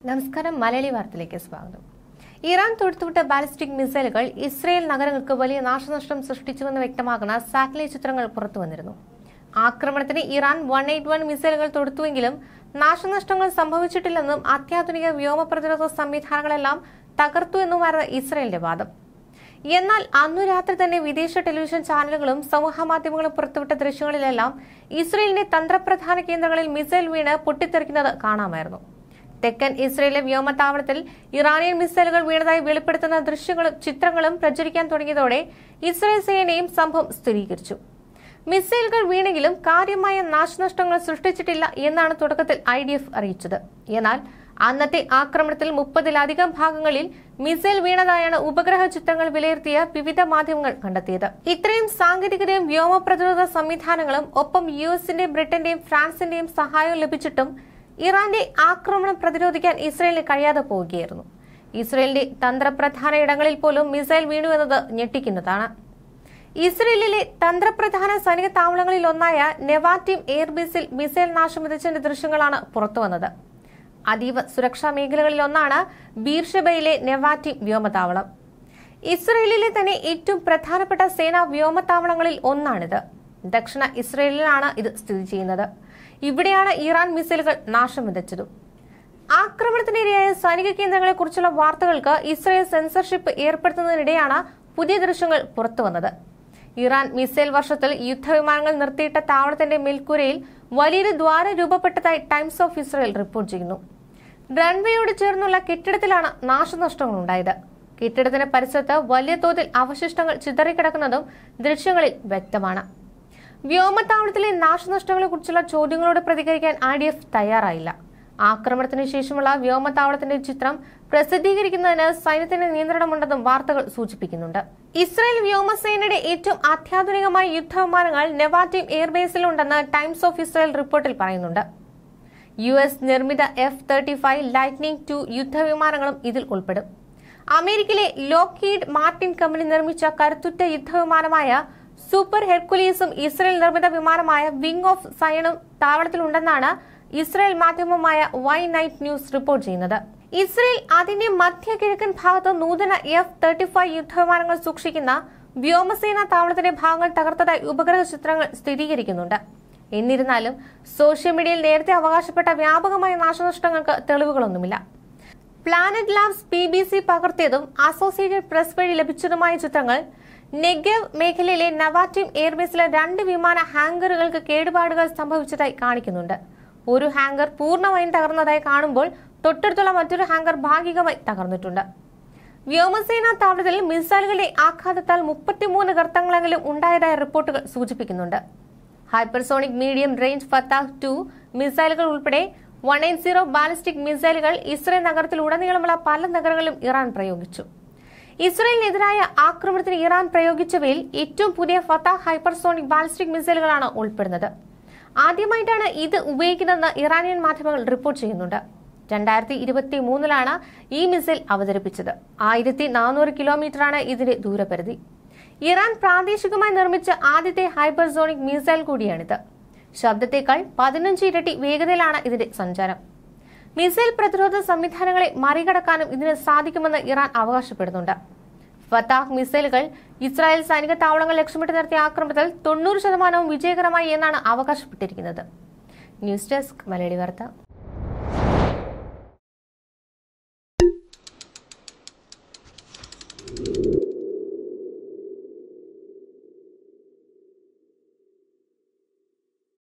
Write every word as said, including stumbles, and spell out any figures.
നമസ്കാരം. മലയാളി വാർത്തയിലേക്ക് സ്വാഗതം. ഇറാൻ തൊടുത്തുവിട്ട ബാലിസ്റ്റിക് മിസൈലുകൾ ഇസ്രയേൽ നഗരങ്ങൾക്ക് വലിയ നാശനഷ്ടം സൃഷ്ടിച്ചുവെന്ന് വ്യക്തമാക്കുന്ന സാറ്റലൈറ്റ് ചിത്രങ്ങൾ പുറത്തുവന്നിരുന്നു. ആക്രമണത്തിന് ഇറാൻ വൺ എയ്റ്റ് വൺ മിസൈലുകൾ തൊടുത്തുവെങ്കിലും നാശനഷ്ടങ്ങൾ സംഭവിച്ചിട്ടില്ലെന്നും അത്യാധുനിക വ്യോമ പ്രതിരോധ സംവിധാനങ്ങളെല്ലാം തകർത്തു എന്നുമായിരുന്നു ഇസ്രയേലിന്റെ വാദം. എന്നാൽ അന്നു രാത്രി തന്നെ വിദേശ ടെലിവിഷൻ ചാനലുകളും സമൂഹമാധ്യമങ്ങളും പുറത്തുവിട്ട ദൃശ്യങ്ങളിലെല്ലാം ഇസ്രയേലിന്റെ തന്ത്രപ്രധാന കേന്ദ്രങ്ങളിൽ മിസൈൽ വീണ് പൊട്ടിത്തെറിക്കുന്നത് കാണാമായിരുന്നു. തെക്കൻ ഇസ്രയേലിലെ വ്യോമത്താവളത്തിൽ ഇറാനിയൻ മിസൈലുകൾ വീണതായി വെളിപ്പെടുത്തുന്ന ദൃശ്യങ്ങളും ചിത്രങ്ങളും പ്രചരിക്കാൻ തുടങ്ങിയതോടെ ഇസ്രയേൽ സേനയും സംഭവം സ്ഥിരീകരിച്ചു. മിസൈലുകൾ വീണെങ്കിലും കാര്യമായ നാശനഷ്ടങ്ങൾ സൃഷ്ടിച്ചിട്ടില്ല എന്നാണ് തുടക്കത്തിൽ ഐ ഡി എഫ് അറിയിച്ചത്. എന്നാൽ അന്നത്തെ ആക്രമണത്തിൽ മുപ്പതിലധികം ഭാഗങ്ങളിൽ മിസൈൽ വീണതായാണ് ഉപഗ്രഹ ചിത്രങ്ങൾ വിലയിരുത്തിയ വിവിധ മാധ്യമങ്ങൾ കണ്ടെത്തിയത്. ഇത്രയും സാങ്കേതികതയും വ്യോമ പ്രതിരോധ സംവിധാനങ്ങളും ഒപ്പം യു എസിന്റെയും ബ്രിട്ടന്റെയും ഫ്രാൻസിന്റെയും സഹായം ലഭിച്ചിട്ടും ഇറാന്റെ ആക്രമണം പ്രതിരോധിക്കാൻ ഇസ്രയേലിന് കഴിയാതെ പോവുകയായിരുന്നു. ഇസ്രയേലിന്റെ തന്ത്രപ്രധാന ഇടങ്ങളിൽ പോലും മിസൈൽ വീണു എന്നത് ഞെട്ടിക്കുന്നതാണ്. ഇസ്രയേലിലെ തന്ത്രപ്രധാന സൈനിക താവളങ്ങളിൽ ഒന്നായ നെവാറ്റിം എയർബേസിൽ മിസൈൽ നാശം വിതച്ചതിന്റെ ദൃശ്യങ്ങളാണ് പുറത്തുവന്നത്. അതീവ സുരക്ഷാ മേഖലകളിൽ ഒന്നാണ് ബീർഷബയിലെ നെവാറ്റിം വ്യോമതാവളം. ഇസ്രയേലിലെ തന്നെ ഏറ്റവും പ്രധാനപ്പെട്ട സേനാ വ്യോമതാവളങ്ങളിൽ ഒന്നാണിത്. ദക്ഷിണ ഇസ്രയേലിലാണ് ഇത് സ്ഥിതി ചെയ്യുന്നത്. ഇവിടെയാണ് ഇറാൻ മിസൈലുകൾ നാശം വിതച്ചതും. ആക്രമണത്തിനിരയായ സൈനിക കേന്ദ്രങ്ങളെക്കുറിച്ചുള്ള വാർത്തകൾക്ക് ഇസ്രയേൽ സെൻസർഷിപ്പ് ഏർപ്പെടുത്തുന്നതിനിടെയാണ് പുതിയ ദൃശ്യങ്ങൾ പുറത്തുവന്നത്. ഇറാൻ മിസൈൽ വർഷത്തിൽ യുദ്ധവിമാനങ്ങൾ നിർത്തിയിട്ട താവളത്തിന്റെ മേൽക്കൂരയിൽ വലിയൊരു ദ്വാരം രൂപപ്പെട്ടതായി ടൈംസ് ഓഫ് ഇസ്രയേൽ റിപ്പോർട്ട് ചെയ്യുന്നു. റൺവേയോട് ചേർന്നുള്ള കെട്ടിടത്തിലാണ് നാശനഷ്ടങ്ങൾ ഉണ്ടായത്. കെട്ടിടത്തിന്റെ പരിസരത്ത് വലിയ തോതിൽ അവശിഷ്ടങ്ങൾ ചിതറിക്കിടക്കുന്നതും ദൃശ്യങ്ങളിൽ വ്യക്തമാണ്. വ്യോമത്താവളത്തിലെ നാശനഷ്ടങ്ങളെ കുറിച്ചുള്ള ചോദ്യങ്ങളോട് പ്രതികരിക്കാൻ ഐ ഡി എഫ് തയ്യാറായില്ല. ആക്രമണത്തിന് ശേഷമുള്ള വ്യോമത്താവളത്തിന്റെ ചിത്രം പ്രസിദ്ധീകരിക്കുന്നതിന് സൈന്യത്തിന് നിയന്ത്രണമുണ്ടെന്നും വാർത്തകൾ സൂചിപ്പിക്കുന്നുണ്ട്. ഇസ്രായേൽ വ്യോമസേനയുടെ ഏറ്റവും അത്യാധുനികമായ യുദ്ധവിമാനങ്ങൾ നെവാറ്റിം എയർബേസിലുണ്ടെന്ന് ടൈംസ് ഓഫ് ഇസ്രയേൽ റിപ്പോർട്ടിൽ പറയുന്നുണ്ട്. യു എസ് നിർമ്മിത F thirty five lightning two യുദ്ധവിമാനങ്ങളും ഇതിൽ ഉൾപ്പെടും. അമേരിക്കയിലെ ലോക്ഹീഡ് മാർട്ടിൻ കമ്പനി നിർമ്മിച്ച കരുത്തുറ്റ യുദ്ധവിമാനമായ സൂപ്പർ ഹെർക്കുലീസും ഇസ്രയേൽ നിർമ്മിത വിമാനമായ വിംഗ് ഓഫ് സയണും താവളത്തിലുണ്ടെന്നാണ് ഇസ്രയേൽ മാധ്യമമായ വൈ നൈറ്റ് ന്യൂസ് റിപ്പോർട്ട് ചെയ്യുന്നത്. ഇസ്രയേൽ അതിന്റെ മധ്യ കിഴക്കൻ ഭാഗത്ത് നൂതന എഫ് തേർട്ടി ഫൈവ് യുദ്ധവിമാനങ്ങൾ സൂക്ഷിക്കുന്ന വ്യോമസേനാ താവളത്തിന്റെ ഭാഗങ്ങൾ തകർത്തതായി ഉപഗ്രഹ ചിത്രങ്ങൾ സ്ഥിരീകരിക്കുന്നുണ്ട്. എന്നിരുന്നാലും സോഷ്യൽ മീഡിയയിൽ നേരത്തെ അവകാശപ്പെട്ട വ്യാപകമായ നാശനഷ്ടങ്ങൾക്ക് തെളിവുകളൊന്നുമില്ല. Planet Labs P B C പകർത്തിയതും അസോസിയേറ്റഡ് പ്രസ് വഴി ലഭിച്ചതുമായ ചിത്രങ്ങൾ നെഗവ് മേഖലയിലെ നവാറ്റിം എയർബേസിലെ രണ്ട് വിമാന ഹാങ്കറുകൾക്ക് കേടുപാടുകൾ സംഭവിച്ചതായി കാണിക്കുന്നുണ്ട്. ഒരു ഹാങ്കർ പൂർണ്ണമായും തകർന്നതായി കാണുമ്പോൾ തൊട്ടടുത്തുള്ള മറ്റൊരു ഹാങ്കർ ഭാഗികമായി തകർന്നിട്ടുണ്ട്. വ്യോമസേനാ താവളത്തിൽ മിസൈലുകളുടെ ആഘാതത്താൽ മുപ്പത്തിമൂന്ന് ഗർത്തങ്ങളെങ്കിലും ഉണ്ടായതായി റിപ്പോർട്ടുകൾ സൂചിപ്പിക്കുന്നുണ്ട്. Hypersonic medium range Fattah two മിസൈലുകൾ ഉൾപ്പെടെ വൺ എയ്റ്റ് സീറോ ബാലിസ്റ്റിക് മിസൈലുകൾ ഇസ്രയേൽ നഗരത്തിലുടനീളമുള്ള പല നഗരങ്ങളിലും ഇറാൻ പ്രയോഗിച്ചു. ഇസ്രയേലിനെതിരായ ആക്രമണത്തിന് ഇറാൻ പ്രയോഗിച്ചവയിൽ ഏറ്റവും പുതിയ ഫത്താഹ് ഹൈപ്പർസോണിക് ബാലിസ്റ്റിക് മിസൈലുകളാണ് ഉൾപ്പെടുന്നത്. ആദ്യമായിട്ടാണ് ഇത് ഉപയോഗിക്കുന്നതെന്ന് ഇറാനിയൻ മാധ്യമങ്ങൾ റിപ്പോർട്ട് ചെയ്യുന്നുണ്ട്. രണ്ടായിരത്തി ഇരുപത്തി മൂന്നിലാണ് ഈ മിസൈൽ അവതരിപ്പിച്ചത്. ആയിരത്തി നാനൂറ് കിലോമീറ്ററാണ് ഇതിന്റെ ദൂരപരിധി. ഇറാൻ പ്രാദേശികമായി നിർമ്മിച്ച ആദ്യത്തെ ഹൈപ്പർസോണിക് മിസൈൽ കൂടിയാണിത്. ശബ്ദത്തേക്കാൾ പതിനഞ്ച് ഇരട്ടി വേഗതയിലാണ് ഇതിന്റെ സഞ്ചാരം. മിസൈൽ പ്രതിരോധ സംവിധാനങ്ങളെ മറികടക്കാനും ഇതിന് സാധിക്കുമെന്ന് ഇറാൻ അവകാശപ്പെടുന്നുണ്ട്. ഫത്താഹ് മിസൈലുകൾ ഇസ്രായേൽ സൈനിക താവളങ്ങൾ ലക്ഷ്യമിട്ട് നടത്തിയ ആക്രമണത്തിൽ തൊണ്ണൂറ് ശതമാനവും വിജയകരമായി എന്നാണ് അവകാശപ്പെട്ടിരിക്കുന്നത്. ന്യൂസ് ഡെസ്ക് മലയാളി വാർത്ത.